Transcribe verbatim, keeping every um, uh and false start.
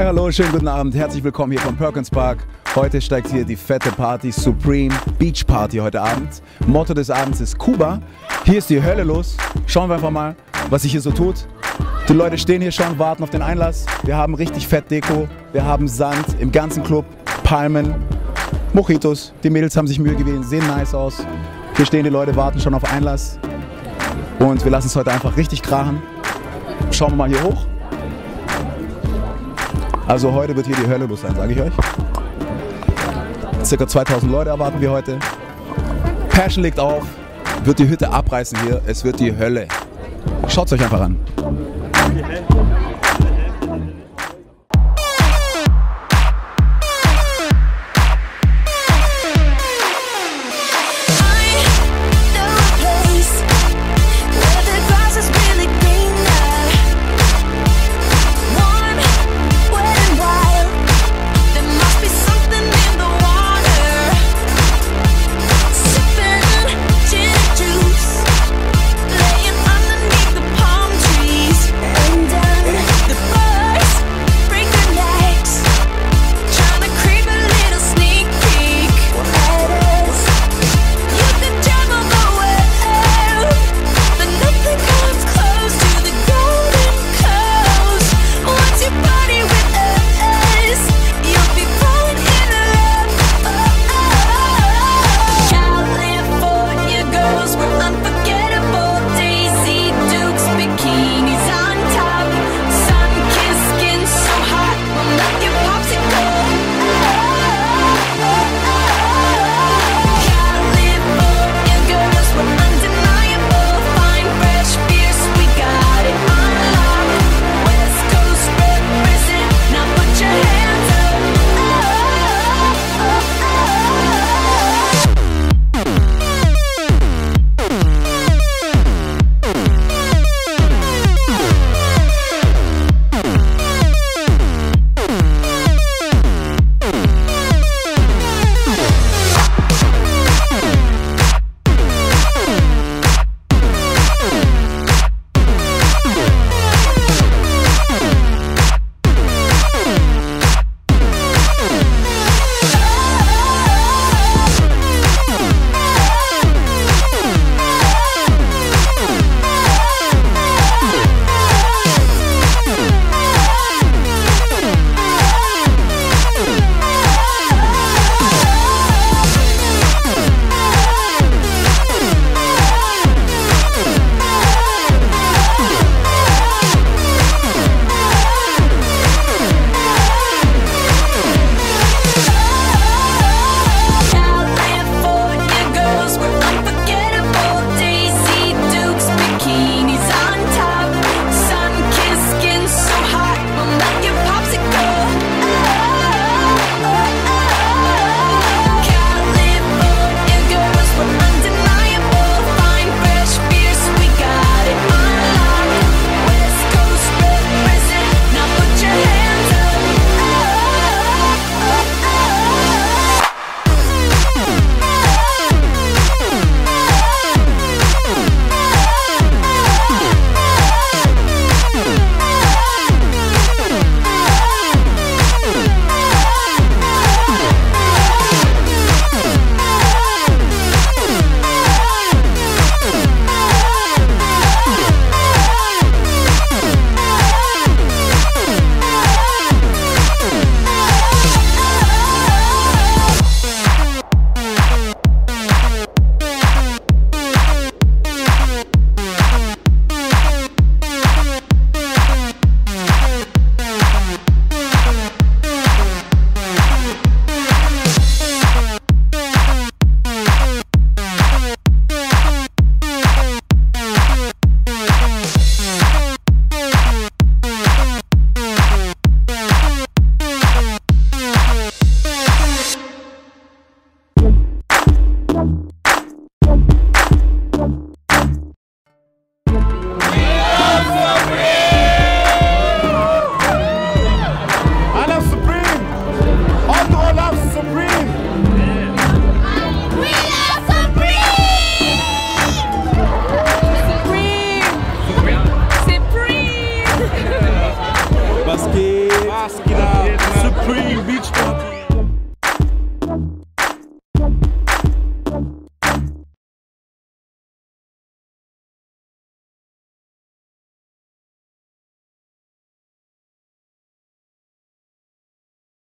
Hi, hallo, schönen guten Abend, herzlich willkommen hier vom Perkins Park. Heute steigt hier die fette Party, Supreme Beach Party heute Abend. Motto des Abends ist Kuba. Hier ist die Hölle los. Schauen wir einfach mal, was sich hier so tut. Die Leute stehen hier schon, warten auf den Einlass. Wir haben richtig fett Deko, wir haben Sand im ganzen Club, Palmen, Mojitos. Die Mädels haben sich Mühe gegeben, sehen nice aus. Hier stehen die Leute, warten schon auf Einlass. Und wir lassen es heute einfach richtig krachen. Schauen wir mal hier hoch. Also heute wird hier die Hölle los sein, sage ich euch. Circa zweitausend Leute erwarten wir heute. Passion legt auf, wird die Hütte abreißen hier. Es wird die Hölle. Schaut es euch einfach an. Laying underneath the palm trees, and Supreme Beach Party.